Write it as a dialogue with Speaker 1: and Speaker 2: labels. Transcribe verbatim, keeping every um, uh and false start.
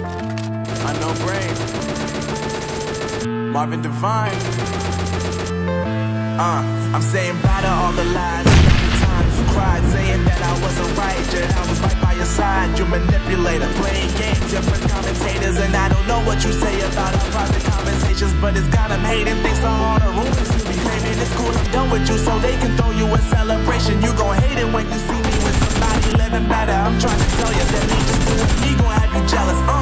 Speaker 1: Unknown Brain, Marvin Devine. Uh, I'm saying bye to all the lies, all the times you cried, saying that I wasn't right, yet I was right by your side. You manipulator, playing games, different commentators, and I don't know what you say about our private conversations, but it's got them hating thanks to all the rumors you be claiming. It's cool, I'm done with you, so they can throw you a celebration. You gon' hate it when you see me with somebody living better. I'm trying to tell you that me just doing me gon' have you jealous. Uh.